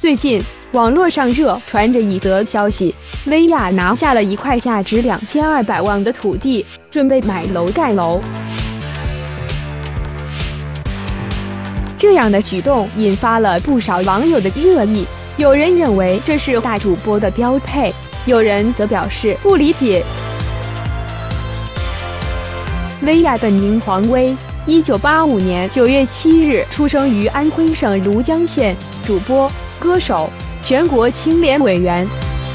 最近，网络上热传着一则消息，薇娅拿下了一块价值2200万的土地，准备买楼盖楼。这样的举动引发了不少网友的热议，有人认为这是大主播的标配，有人则表示不理解。薇娅本名黄薇，1985年9月7日出生于安徽省庐江县，主播、歌手，全国青联委员。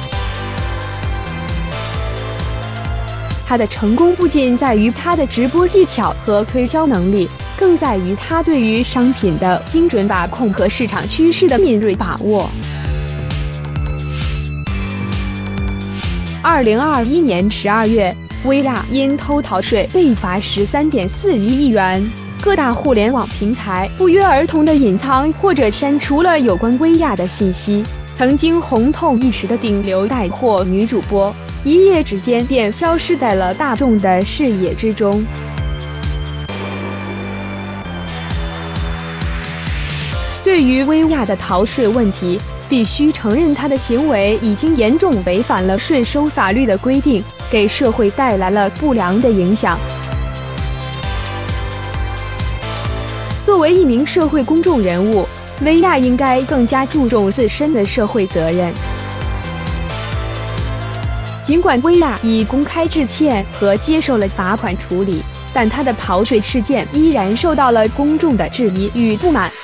她的成功不仅在于她的直播技巧和推销能力，更在于她对于商品的精准把控和市场趋势的敏锐把握。2021年12月，薇娅因偷逃税被罚13.41亿元。各大互联网平台不约而同地隐藏或者删除了有关薇娅的信息。曾经红透一时的顶流带货女主播，一夜之间便消失在了大众的视野之中。对于薇娅的逃税问题，必须承认她的行为已经严重违反了税收法律的规定，给社会带来了不良的影响。作为一名社会公众人物，薇娅应该更加注重自身的社会责任。尽管薇娅已公开致歉和接受了罚款处理，但她的逃税事件依然受到了公众的质疑与不满。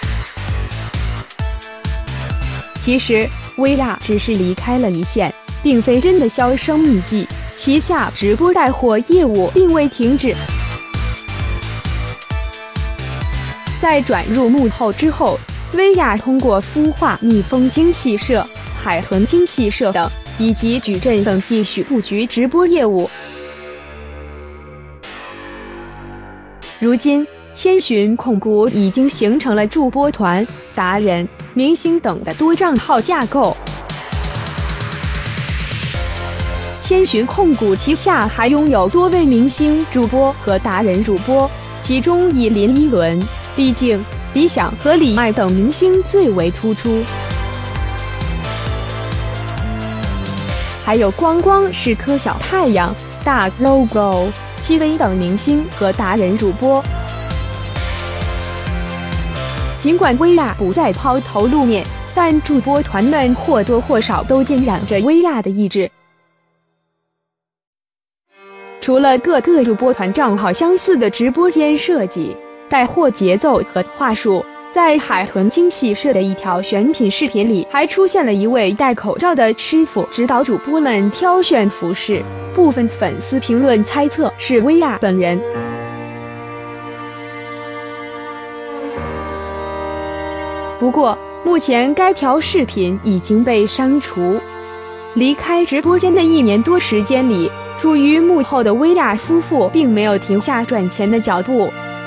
其实，薇娅只是离开了一线，并非真的销声匿迹，旗下直播带货业务并未停止。在转入幕后之后，薇娅通过孵化蜜蜂精细社、海豚精细社等，以及矩阵等继续布局直播业务。如今，千寻控股已经形成了主播团、达人、明星等的多账号架构。千寻控股旗下还拥有多位明星主播和达人主播，其中以林依轮、毕竟、理想和李艾等明星最为突出，还有光光是颗小太阳、大 logo、戚薇等明星和达人主播。尽管薇娅不再抛头露面，但主播团们或多或少都浸染着薇娅的意志。除了各个主播团账号相似的直播间设计、带货节奏和话术，在海豚精细社的一条选品视频里，还出现了一位戴口罩的师傅指导主播们挑选服饰，部分粉丝评论猜测是薇娅本人。不过，目前该条视频已经被删除。离开直播间的1年多时间里，处于幕后的薇娅夫妇并没有停下赚钱的脚步。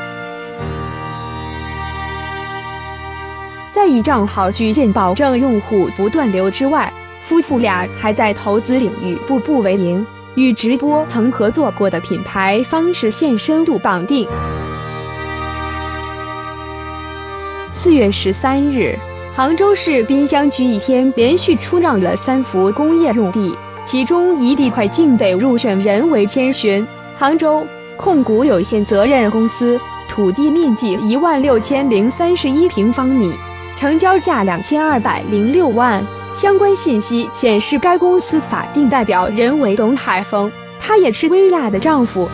在以账号矩阵保证用户不断流之外，夫妇俩还在投资领域步步为营，与直播曾合作过的品牌方实现深度绑定。4月13日，杭州市滨江区一天连续出让了3幅工业用地，其中一地块竟被入选人为千寻杭州控股有限责任公司，土地面积16031平方米，成交价2206万。相关信息显示，该公司法定代表人为董海峰，他也是薇娅的丈夫。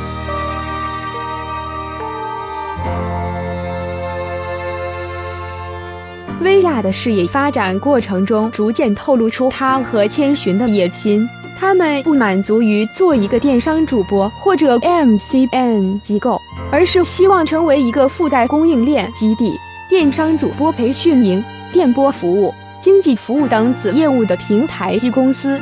薇娅的事业发展过程中，逐渐透露出她和千寻的野心。他们不满足于做一个电商主播或者 MCN 机构，而是希望成为一个附带供应链基地、电商主播培训营、电播服务、经纪服务等子业务的平台及公司。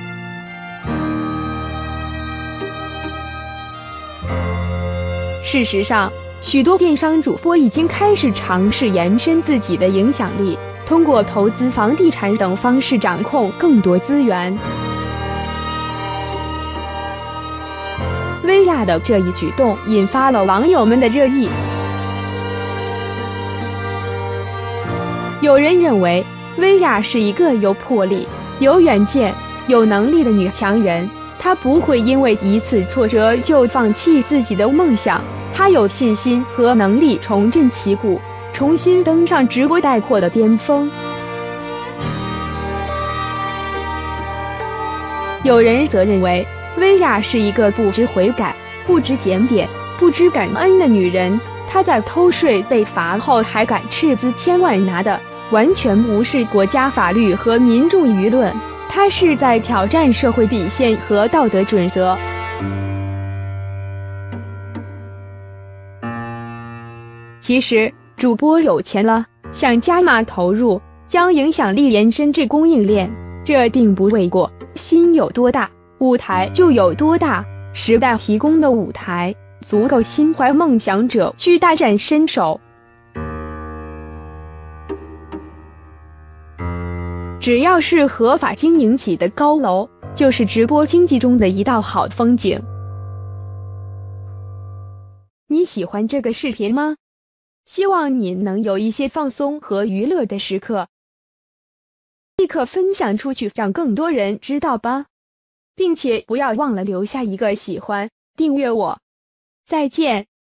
事实上，许多电商主播已经开始尝试延伸自己的影响力，通过投资房地产等方式掌控更多资源。薇娅的这一举动引发了网友们的热议。有人认为， 薇娅是一个有魄力、有远见、有能力的女强人，她不会因为一次挫折就放弃自己的梦想，她有信心和能力重振旗鼓，重新登上直播带货的巅峰。有人则认为，薇娅是一个不知悔改、不知检点、不知感恩的女人，她在偷税被罚后还敢斥资千万拿的，完全无视国家法律和民众舆论，她是在挑战社会底线和道德准则。其实，主播有钱了，想加码投入，将影响力延伸至供应链，这并不为过。心有多大，舞台就有多大。时代提供的舞台，足够心怀梦想者去大展身手。只要是合法经营起的高楼，就是直播经济中的一道好风景。你喜欢这个视频吗？希望你能有一些放松和娱乐的时刻。立刻分享出去，让更多人知道吧，并且不要忘了留下一个喜欢，订阅我。再见。